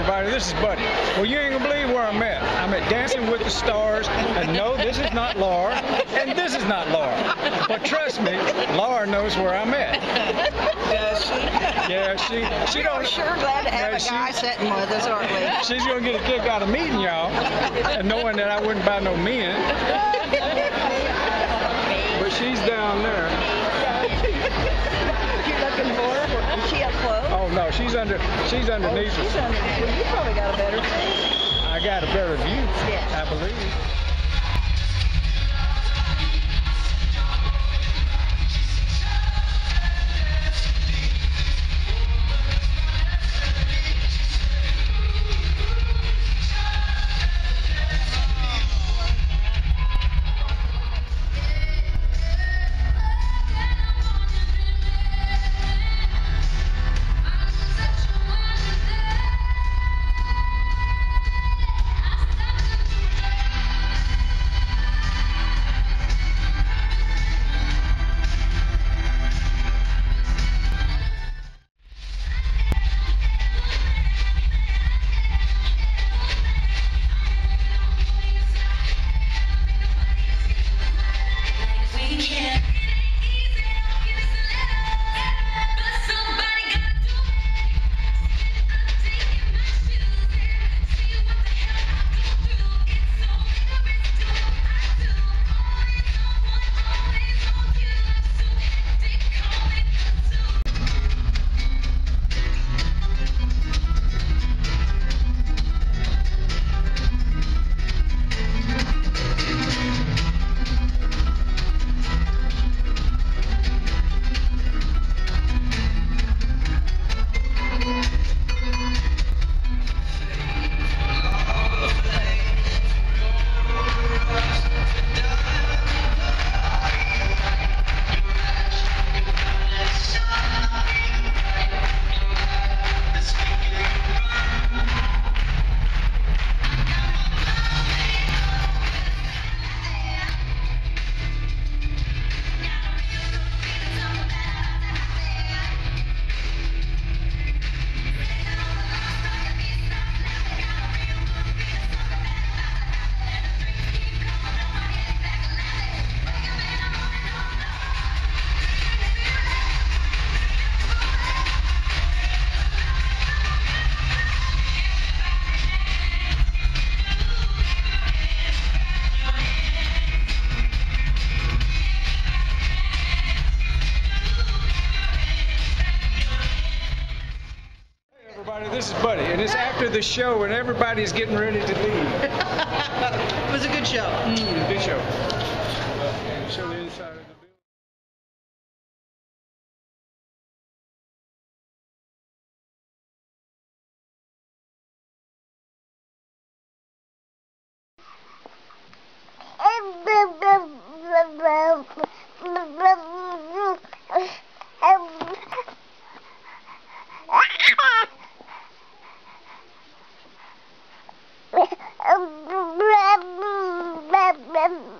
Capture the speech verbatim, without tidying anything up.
everybody, this is Buddy. Well, you ain't gonna believe where I'm at. I'm at Dancing with the Stars, and no, this is not Laura, and this is not Laura. But trust me, Laura knows where I'm at. Does she? Yeah, she she don't. We're sure glad to have yeah, a guy she, sitting with us, aren't we? She's gonna get a kick out of meeting y'all, and knowing that I wouldn't buy no men. But she's down there. You looking for her? Is she up close? Oh no, she's under. She's underneath Oh, us. she's underneath. Well, you probably got a better view. I got a better view. Yes. I believe. This is Buddy, and it's after the show, and everybody's getting ready to leave. It was a good show. Mm, good show. Show the inside of the Um,